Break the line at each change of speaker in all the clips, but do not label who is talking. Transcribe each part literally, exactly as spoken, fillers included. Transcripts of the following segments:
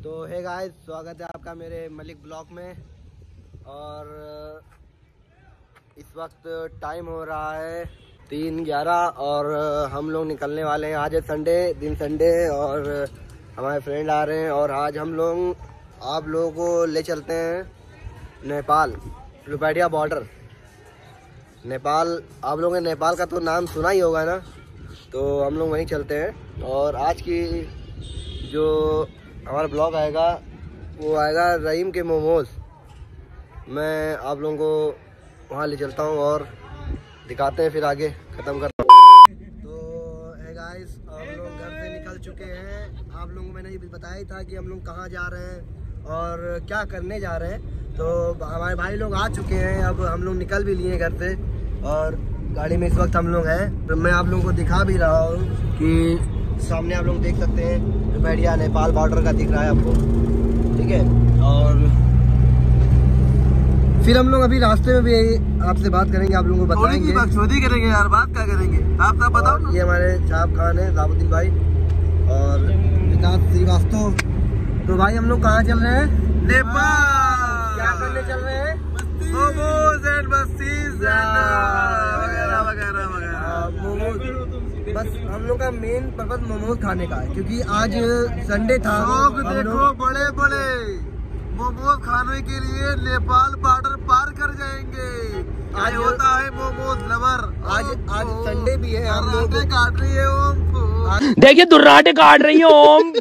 तो hey guys, स्वागत है आपका मेरे मलिक ब्लॉग में। और इस वक्त टाइम हो रहा है तीन ग्यारह और हम लोग निकलने वाले हैं। आज है संडे, दिन संडे है और हमारे फ्रेंड आ रहे हैं और आज हम लोग आप लोगों को ले चलते हैं नेपाल, रुपैडिया बॉर्डर नेपाल। आप लोगों ने नेपाल का तो नाम सुना ही होगा ना, तो हम लोग वहीं चलते हैं। और आज की जो हमारा ब्लॉग आएगा वो आएगा रहीम के मोमोज। मैं आप लोगों को वहाँ ले चलता हूँ और दिखाते हैं, फिर आगे ख़त्म करता हूँ। तो है गाइस, हम लोग घर से निकल चुके हैं। आप लोगों को मैंने ये बताया ही था कि हम लोग कहाँ जा रहे हैं और क्या करने जा रहे हैं। तो हमारे भाई लोग आ चुके हैं, अब हम लोग निकल भी लिए घर से और गाड़ी में इस वक्त हम लोग हैं। तो मैं आप लोगों को दिखा भी रहा हूँ कि सामने आप लोग देख सकते हैं रुपैडिया नेपाल बॉर्डर का दिख रहा है आपको, ठीक है। और फिर हम लोग अभी रास्ते में भी आपसे बात करेंगे, आप लोगों को बताएंगे, बकचोदी करेंगे यार। बात क्या करेंगे आप क्या बताओ। ये हमारे साहब खान है, साबुद्दीन भाई और विकास श्रीवास्तव। तो भाई हम लोग कहाँ चल रहे हैं? नेपाल। क्या करने चल रहे हैं? मोमोज एंड बस्तीज वगैरह वगैरह वगैरह। मोमोज, बस हम लोग का मेन पर्पज मोमोज खाने का है, क्योंकि आज संडे था। लोग देखो बड़े बड़े मोमोज खाने के लिए नेपाल बॉर्डर पार कर जाएंगे। आज होता है मोमोज लवर। आज आज संडे भी है, हम लोग काट रही है ओम,
देखिए दुर्राटे काट रही है ओम।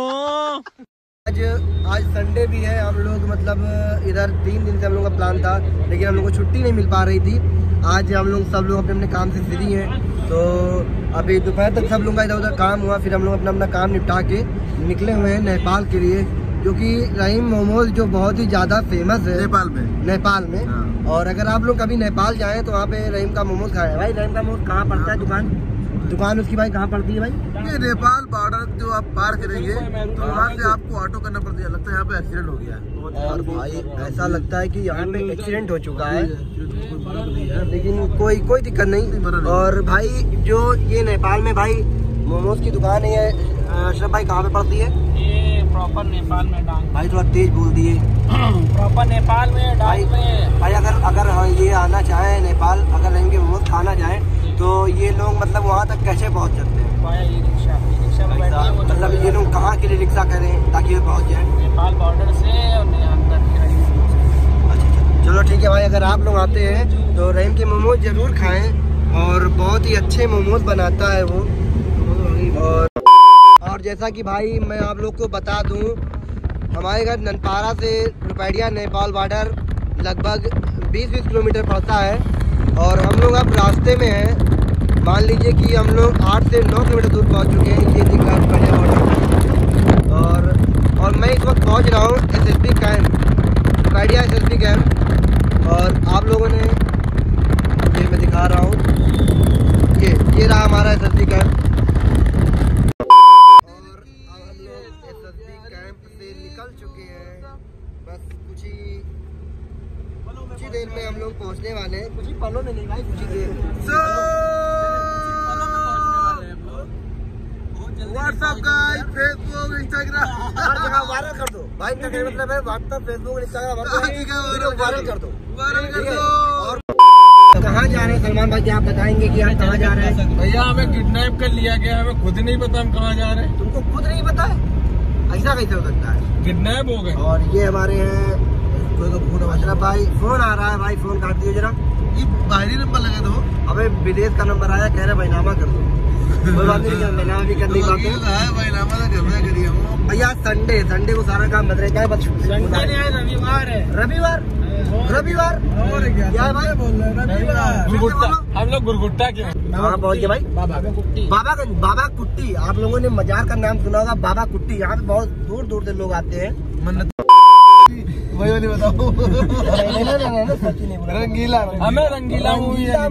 आज आज संडे भी है, हम लोग मतलब इधर तीन दिन से हम लोग का प्लान था, लेकिन हम लोग को छुट्टी नहीं मिल पा रही थी। आज हम लोग सब लोग अपने अपने काम से फ्री हैं, तो अभी दोपहर तक सब लोगों का इधर उधर काम हुआ, फिर हम लोग अपना अपना काम निपटा के निकले हुए हैं नेपाल के लिए, क्योंकि रहीम मोमोज जो बहुत ही ज़्यादा फेमस है नेपाल में नेपाल में हाँ। और अगर आप लोग कभी नेपाल जाएँ तो वहाँ पे रहीम का मोमोज खाएं। भाई रहीम का मोमोज कहाँ पड़ता है? दुकान दुकान उसकी भाई कहाँ पड़ती है भाई?
ये नेपाल बॉर्डर जो आप पार करेंगे तो वहाँ से आपको ऑटो करना पड़ता है। लगता है यहाँ पे एक्सीडेंट हो गया
और भाई ऐसा लगता है कि यहाँ पे एक्सीडेंट हो चुका है, लेकिन कोई कोई दिक्कत नहीं। और भाई जो ये नेपाल में भाई मोमोज की दुकान है, अशरफ भाई कहाँ पे पड़ती है?
ये प्रॉपर नेपाल में डांग।
भाई थोड़ा तेज बोल दिए।
प्रॉपर नेपाल में डांग में।
भाई अगर अगर ये आना चाहे नेपाल, अगर रहीम के मोमोज खाना चाहे तो ये लोग मतलब वहाँ तक कैसे पहुँच सकते हैं?
ई रिक्शा ई रिक्शा में बैठे,
मतलब ये लोग कहाँ के लिए रिक्शा करें ताकि ये पहुँच जाए?
नेपाल बॉर्डर से और अंदर।
अच्छा चलो ठीक है भाई, अगर आप लोग आते हैं तो रहीम के मोमोज जरूर खाएं और बहुत ही अच्छे मोमोज बनाता है वो। और और जैसा कि भाई मैं आप लोग को बता दूं, हमारे घर ननपारा से रुपैडिया नेपाल बॉर्डर लगभग बीस बीस किलोमीटर पड़ता है और हम लोग अब रास्ते में हैं। मान लीजिए कि हम लोग आठ से नौ किलोमीटर दूर पहुंच चुके हैं। ये दिख रहा है रुपैडिया बॉर्डर और और मैं इस वक्त पहुंच रहा हूं S S B camp, Rupaidiha S S B camp. और आप लोगों ने ये मैं दिखा रहा हूँ, ये ये रहा हमारा एस एस बी कैंप। और अब हम लोग एस एस बी कैंप से निकल चुके हैं, बस कुछ ही कुछ ही देर में हम लोग पहुंचने वाले हैं। कुछ ही पलों में नहीं भाई, कुछ ही देर में।
व्हाट्सएप गाइस, फेसबुक, इंस्टाग्राम
हर जगह वायरल कर दो भाई। क्या मतलब है? व्हाट्सएप, फेसबुक, इंस्टाग्राम वायरल कर दो,
वायरल कर दो।
और कहाँ जा रहे हैं सलमान भाई, क्या आप बताएंगे कि आप कहाँ जा रहे हैं?
भैया हमें किडनैप कर लिया गया, हमें खुद नहीं पता हम कहाँ जा रहे हैं।
तुमको खुद नहीं पता है? ऐसा कैसे हो सकता है?
किडनैप हो गए।
और ये हमारे हैं अशरफ भाई, फोन आ रहा है भाई, फोन काट दियो जरा।
ये बाहरी नंबर लगा दो।
अबे विदेश का नंबर आया, कह रहे बैनामा कर दो। कोई बात नहीं, बैनामा भी कर नहीं पाते भैया। संडे संडे को सारा काम बंद रहता है, बस
रविवार है।
रविवार रविवार क्या भाई बोल रहे हैं? रविवार
हम लोग गुरगुट्टा के
कहाँ पहुँच गए भाई? बाबागंज। बाबागंज बाबा कुट्टी, आप लोगों ने मजार का नाम सुना होगा, बाबा कुट्टी। यहाँ पे बहुत दूर दूर से लोग आते हैं।
वही वाली बताओ।
रंगीला,
हमें रंगीला मूवी है।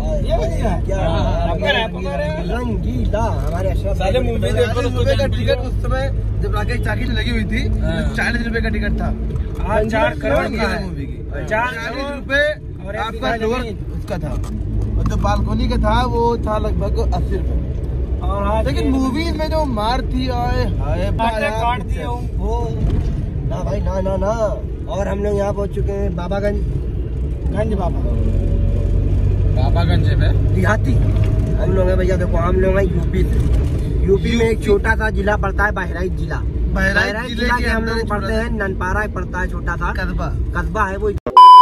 रंगीला हमारे
साले मूवी देखो तो
रुपए का टिकट उस समय जब राकेश चाकी लगी हुई थी, चालीस रुपए का टिकट था।
आज चार करोड़ का
मूवी की
चालीस
रुपए आपका लोअर उसका था, और जो बालकोनी का था वो था लगभग अस्सी रुपए।
और आज
लेकिन मूवीज में जो मार थी आए हाय
काट दिए
वो ना भाई ना ना ना। और हम लोग यहाँ पहुँच चुके हैं बाबागंज
गंज बाबा बाबागंज में
देहाती हम लोग हैं भैया। देखो हम लोग हैं यूपी से। यूपी में एक छोटा सा जिला पड़ता है बहराइच जिला। बहराइच जिला के हम लोग पढ़ते हैं ननपारा पड़ता है छोटा सा कस्बा कस्बा है वो।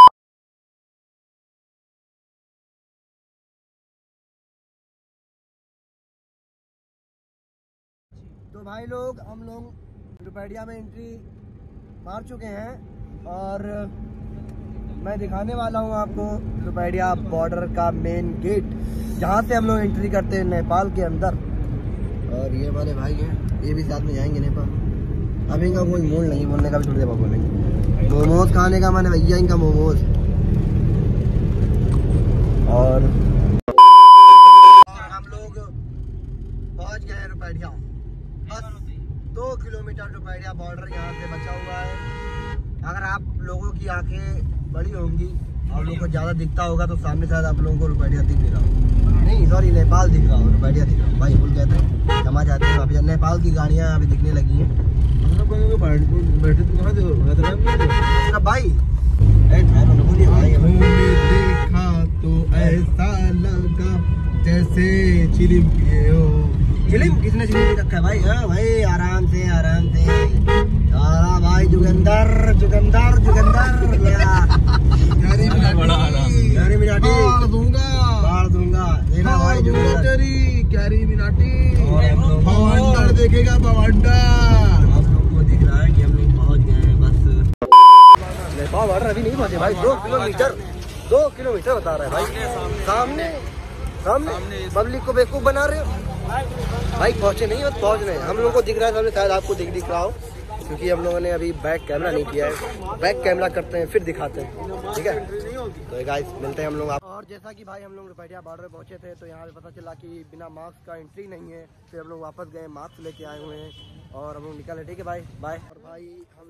तो भाई लोग हम लोग रुपैडिया में एंट्री मार चुके हैं और मैं दिखाने वाला हूँ आपको रुपैडिया बॉर्डर का मेन गेट जहाँ से हम लोग एंट्री करते हैं नेपाल के अंदर। और ये हमारे भाई हैं, ये भी साथ में जाएंगे नेपाल। अब इनका कोई मूड नहीं बोलने का भी, थोड़ी देर बाद बोलेंगे। मोमोज खाने का मैंने भैया इनका मोमोज। और हम लोग पहुँच गए हैं रुपैडिया। बस दो किलोमीटर रुपैडिया बॉर्डर यहाँ से बचा हुआ है। अगर आप लोगों की आंखें बड़ी होंगी, आप लोगों को ज़्यादा दिखता होगा तो सामने शायद आप लोगों को रुपैडिया दिख रहा हो। नहीं सॉरी, नेपाल दिख रहा हो, रुपैडिया दिख रहा हो। भाई भूल कहते हैं जमा जाते हैं अभी। नेपाल की गाड़ियाँ अभी दिखने लगी हैं। बैठे तो कहाँ देखा भाई देखा तो ऐसा लगा जैसे चिलिम पिए हो। चिलिम किसने चिलिम रखा है भाई? हाँ भाई आराम से आराम से सारा भाई जुगंदर जुगंदर जुगंदर यारी मिनाटी यारी मिनाटी बाढ़ दूंगा बाढ़ दूंगा देखा भाई जुगंदर कैरी मिनाटी बवंडर देखेगा बवंडर। आप लोग को दिख रहा है कि हम लोग पहुंच गए हैं। बस नेपाल बॉर्डर अभी नहीं पहुंचे भाई। दो किलोमीटर दो किलोमीटर बता रहा है भाई। सामने सामने पब्लिक को बेवकूफ बना रहे हो भाई। पहुंचे नहीं, बस पहुंच रहे हैं। हम लोगों को दिख रहा है सामने, शायद आपको दिख दिख रहा हो क्योंकि हम लोगों ने अभी बैक कैमरा नहीं किया है। बैक कैमरा करते हैं फिर दिखाते हैं, ठीक है? तो गाइस मिलते हैं हम लोग आप। और जैसा कि भाई हम लोग रुपैडिया बॉर्डर पहुंचे थे तो यहाँ पे पता चला कि बिना मास्क का एंट्री नहीं है। फिर हम लोग वापस गए, मास्क लेके आए हुए हैं और हम लोग निकले। ठीक है भाई, बाय। और भाई हम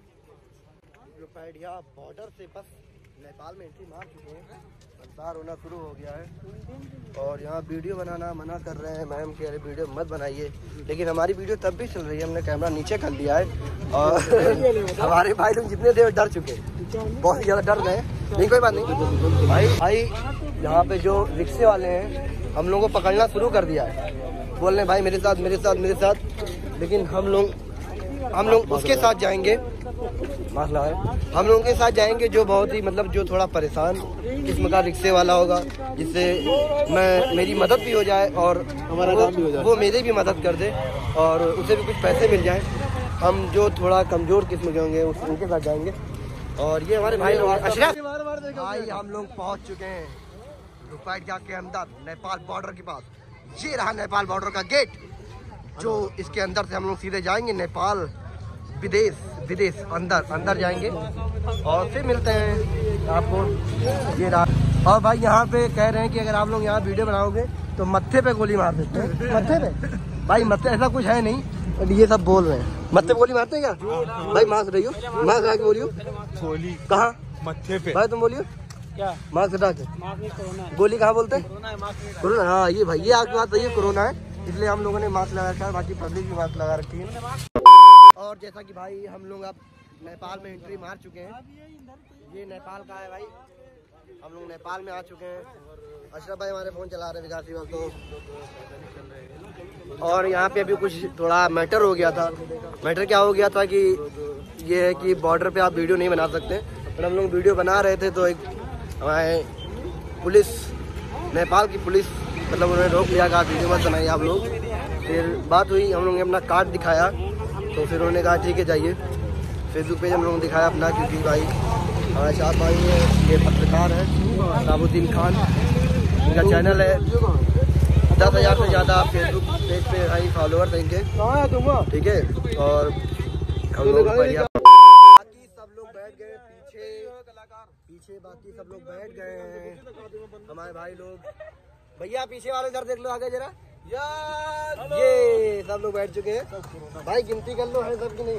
लोग रुपैडिया बॉर्डर से बस नेपाल में एंट्री मार चुके हैं। संसार होना शुरू हो गया है और यहाँ वीडियो बनाना मना कर रहे हैं। मैम कह रहे वीडियो मत बनाइए, लेकिन हमारी वीडियो तब भी चल रही है। हमने कैमरा नीचे कर लिया है और हमारे भाई लोग जितने देर डर चुके, बहुत ही ज़्यादा डर गए। नहीं कोई बात नहीं भाई। भाई यहाँ पे जो रिक्शे वाले हैं हम लोगों को पकड़ना शुरू कर दिया है। बोल रहे भाई मेरे साथ मेरे साथ मेरे साथ। लेकिन हम लोग हम लोग उसके साथ जाएंगे, मसला है हम लोगों के साथ जाएंगे जो बहुत ही मतलब जो थोड़ा परेशान किस्म का रिक्शे वाला होगा, जिससे मैं मेरी मदद भी हो जाए और हमारा काम भी हो जाए, वो मेरी भी मदद कर दे और उसे भी कुछ पैसे मिल जाए। हम जो थोड़ा कमजोर किस्म के होंगे उनके साथ जाएंगे। और ये हमारे भाई लोग अशरफ भाई हम लोग पहुँच चुके हैं रुपैडिया के अंदर नेपाल बॉर्डर के पास। ये रहा नेपाल बॉर्डर का गेट, जो इसके अंदर से हम लोग सीधे जाएंगे नेपाल विदेश विदेश अंदर अंदर जाएंगे और फिर मिलते हैं आपको। ये रहा। और भाई यहाँ पे कह रहे हैं कि अगर आप लोग यहाँ वीडियो बनाओगे तो मत्थे पे गोली मार देते हैं। मत्थे पे भाई मत्थे ऐसा कुछ है नहीं, ये सब बोल रहे हैं। मत्थे पे गोली मारते हैं क्या भाई? मास्क रही हो, मास्क लगा के बोलियो। गोली कहाँ? मत्थे पे भाई। तुम बोलियो क्या? मास्क हटा के गोली कहाँ बोलते हैं? कोरोना। हाँ ये भाई ये आपकी बात सही है, कोरोना है इसलिए हम लोगों ने मास्क लगा रखा है, बाकी पब्लिक भी मास्क लगा रखी है। और जैसा कि भाई हम लोग अब नेपाल में एंट्री मार चुके हैं। ये नेपाल का है भाई, हम लोग नेपाल में आ चुके हैं। अशरफ भाई हमारे फ़ोन चला रहे विकास वक्त तो। और यहाँ पे अभी कुछ थोड़ा मैटर हो गया था। मैटर क्या हो गया था कि ये है कि बॉर्डर पे आप वीडियो नहीं बना सकते, पर हम लोग वीडियो बना रहे थे तो एक हमारे पुलिस, नेपाल की पुलिस मतलब उन्होंने रोक लिया, कहा वीडियो मत बनाइए आप लोग। फिर बात हुई, हम लोगों ने अपना कार्ड दिखाया तो फिर उन्होंने कहा ठीक है जाइए। फेसबुक पेज हम लोगों ने दिखाया अपना, क्योंकि भाई हमारे साथ भाई है, ये पत्रकार है साबुद्दीन खान, इनका चैनल है। दस हज़ार से ज़्यादा फेसबुक पेज पे भाई फॉलोअर देंगे, ठीक है। और हम लोग बाकी सब लोग बैठ गए पीछे पीछे बाकी सब लोग बैठ गए हैं हमारे भाई लोग। भैया पीछे वाले इधर देख लो, आगे जरा। ये सब लोग बैठ चुके हैं भाई, गिनती कर लो है सब की नहीं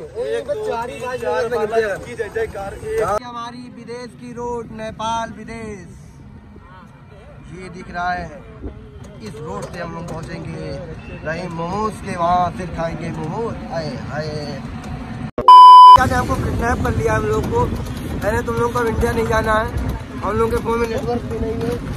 है। हमारी विदेश की रोड नेपाल विदेश ये दिख रहा है, इस रोड से हम लोग पहुँचेंगे रहीम मोमोज के, वहाँ फिर खाएंगे मोमोज। आए आए क्या हमको किडनैप कर लिया हम लोग को। पहले तुम लोग को इंडिया नहीं जाना है, हम लोग के फोन में नेटवर्क भी नहीं है।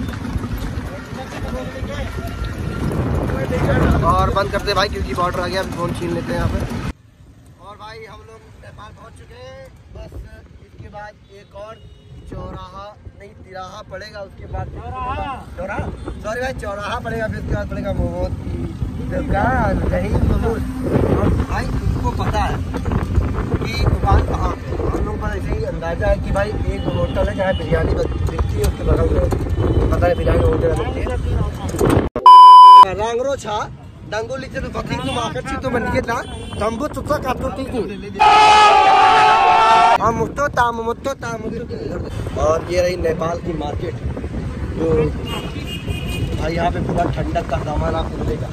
और बंद करते भाई क्योंकि बॉर्डर आ गया, अभी फोन छीन लेते हैं यहाँ पे। और भाई हम लोग नेपाल पहुँच चुके हैं। बस इसके बाद एक और चौराहा नहीं तिराहा पड़ेगा, उसके बाद चौराहा सॉरी भाई चौराहा पड़ेगा, फिर उसके बाद पड़ेगा मोमोज की दुकान रहीम मोमोज। और भाई उसको पता है कि दुकान कहाँ पे, हम लोग का ऐसे ही अंदाजा है कि भाई एक होटल है जहाँ बिरयानी बिकती है, उसके बगल में पता है बिरयानी होटल बिकती है। रांगरो छा डंगोली से बकरी को मार्केट से तो बनिए था तंबू तुसा का तो ठीक है। हम मुत्तो ताम मुत्तो ताम। और ये रही नेपाल की मार्केट, जो भाई यहाँ पे पूरा ठंडक का सामान आपको मिलेगा।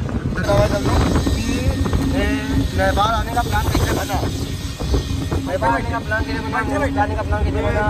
नेपाल आने का प्लान कैसे बना, नेपाल आने का प्लान कैसे बना, जाने का प्लान कैसे बना।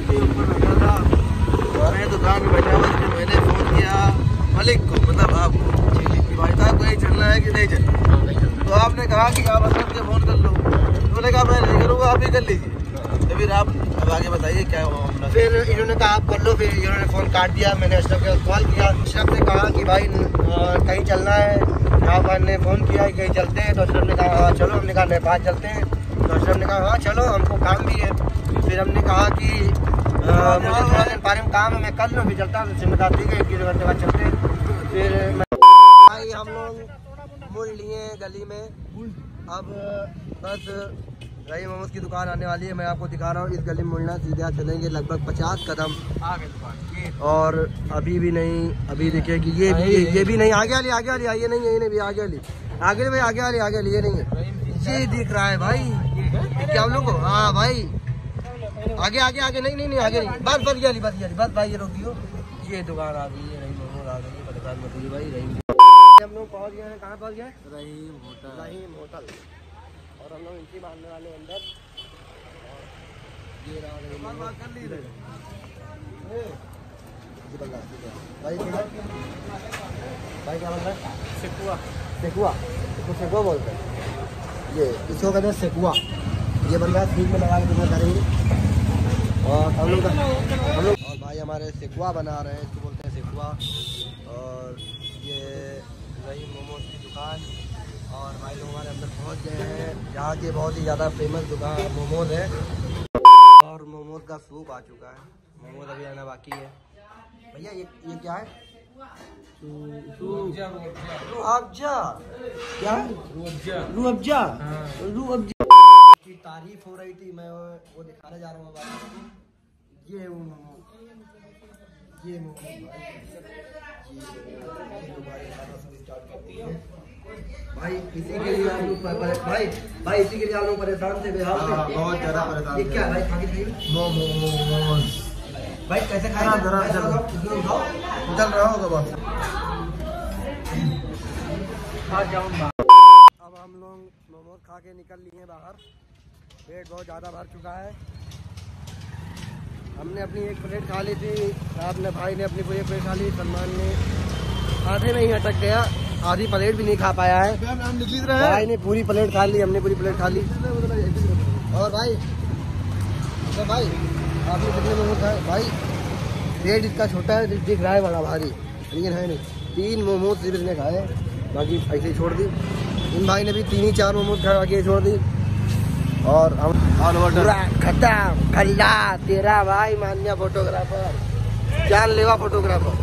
मैं दुकान में बैठा हुआ, मैंने फोन किया मलिक को, मतलब आपको भाई साहब कहीं चलना है कि नहीं चलना। तो आपने कहा कि आप असद के फोन कर लो, तो मैंने कहा मैं नहीं करूँगा, आप ही कर लीजिए। तो फिर आप अब आगे बताइए क्या हुआ।
फिर इन्होंने कहा आप कर लो, फिर इन्होंने फ़ोन काट दिया। मैंने अशरफ के कॉल किया, अशरफ ने कहा कि भाई कहीं चलना है, आप ने फ़ोन किया कहीं चलते हैं। तो अशरफ ने कहा हाँ चलो, हमने कहा नेपाल चलते हैं। तो अशरफ ने कहा हाँ चलो, हमको काम भी है। फिर हमने कहा कि आ, मुझे थोड़ा दिन बारे में काम है, मैं कर लूँ, फिर चलता हूँ। जिम्मेदार ठीक है, एक किलो घंटे बाद चलते हैं। फिर भाई हम लोग मुड़ लिए गली में, अब बस रहीम मोमोज की दुकान आने वाली है। मैं आपको दिखा रहा हूँ, इस गली में मुड़ना, सीधा चलेंगे लगभग पचास कदम आगे दुकान। और अभी भी नहीं, अभी देखिए कि ये भी ये भी नहीं, आगे वाली आगे वाली ये नहीं है, ये नहीं भी आगे वाली आगे भाई आगे वाली आगे वाली ये नहीं है, ये दिख रहा है भाई क्या हम लोग को। हाँ भाई आगे आगे आगे नहीं नहीं नहीं आगे नहीं, बस बस ये वाली बस ये बस भाई ये रोक दियो। ये दुकान आ गई है, रहीम मोमोज आ गई है, परेशान मत होइए भाई। रहीम हम लोग पहुँच गए हैं, कहाँ पहुँच गए,
रहीम होटल,
रहीम होटल। और हम लोग इनकी मारने वाले अंदर। ये रहा रहीम मोमोज कर ली भाई। भाई क्या बोल रहा है,
सेकुआ
सेकुआ, इसको सेकुआ बोलते हैं। ये इसको कहते हैं सेकुआ। ये बन रहा है फ्रिज में लगा के तुम्हें करेंगे। और हम लोग हम लोग और भाई हमारे सेकुआ बना रहे हैं, इसको बोलते हैं सेकुआ। और ये रहीम मोमोज की दुकान। और भाई लोग हमारे अंदर पहुंच गए हैं, यहाँ के बहुत ही ज़्यादा फेमस दुकान मोमोज है। और मोमोज का सूप आ चुका है, मोमोज अभी आना बाकी है। भैया ये ये क्या है, रूअफ़ज़ा, क्या रूअफ़ज़ा, रूअफ़ज़ा की तारीफ हो रही थी, मैं वो दिखाने जा रहा हूँ आपको। ये वो मोमोज, ये मोमोज भाई, इसी के लिए आप लोग भाई भाई इसी के लिए आप लोग परेशान थे बिहार में, बहुत ज़्यादा परेशान। ये क्या भाई खा के खाइए मोमोज भाई, कैसे खाएगा जरा जरा चल रहा होगा बस। अब हम लोग मोमोज खा के निकल लिए बाहर, पेट बहुत ज़्यादा भर चुका है। हमने अपनी एक प्लेट खा ली थी, आपने भाई ने अपनी पूरी प्लेट खा ली, सलमान ने आधे में ही अटक गया, आधी प्लेट भी नहीं खा पाया है। भाई ने पूरी प्लेट खा ली, हमने पूरी प्लेट खा ली। और भाई तो भाई आपने कितने मोमोज खाए भाई, पेट इसका छोटा है दिख रहा है, बड़ा भारी लेकिन है नहीं। तीन मोमोज सिर्फ इसने खाए, बाकी ऐसे ही छोड़ दी। इन भाई ने भी तीन ही चार मोमोज खा के छोड़ दी। और हम खत्म खल्ला तेरा भाई मान्य फोटोग्राफर, जानलेवा फोटोग्राफर।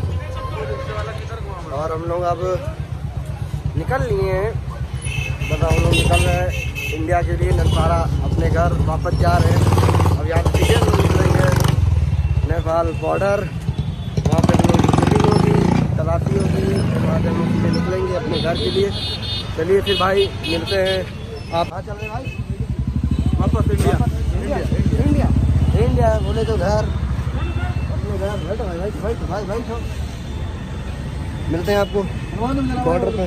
और हम लोग अब निकल लिए हैं, बताओ हम लोग निकल रहे हैं इंडिया के लिए, ननपारा अपने घर वापस जा रहे हैं। अब यहाँ टिकट मिल रही है, नेपाल बॉर्डर, वहाँ पे हम लोग शूटिंग होगी, तलाशी होगी, वहाँ से हम लोग सीधे निकलेंगे अपने घर के लिए। चलिए फिर भाई मिलते हैं। आप कहाँ चल रहे भाई, वापस इंडिया, इंडिया इंडिया इंडिया बोले तो घर, अपने घर बैठो भाई भाई भाई भाई भाई मिलते हैं आपको बॉर्डर पे।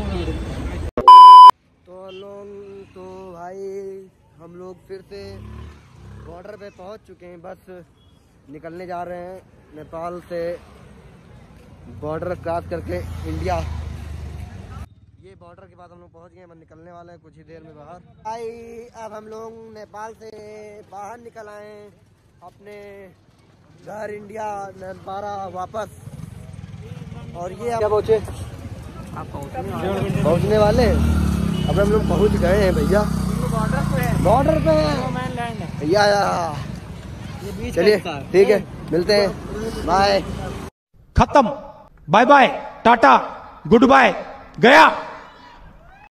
तो लोग तो भाई हम लोग फिर से बॉर्डर पे पहुंच चुके हैं, बस निकलने जा रहे हैं नेपाल से बॉर्डर क्रॉस करके इंडिया। ये बॉर्डर के बाद हम लोग पहुंच गए, हम निकलने वाले हैं कुछ ही देर में बाहर। भाई अब हम लोग नेपाल से बाहर निकल आए हैं अपने घर इंडिया नेपारा वापस। और ये क्या पहुँचे, पहुँचने वाले अब हम लोग पहुँच गए हैं भैया, बॉर्डर पे भैया। चलिए ठीक है, मिलते हैं, बाय।
खत्म, bye bye, tata, good bye, गया।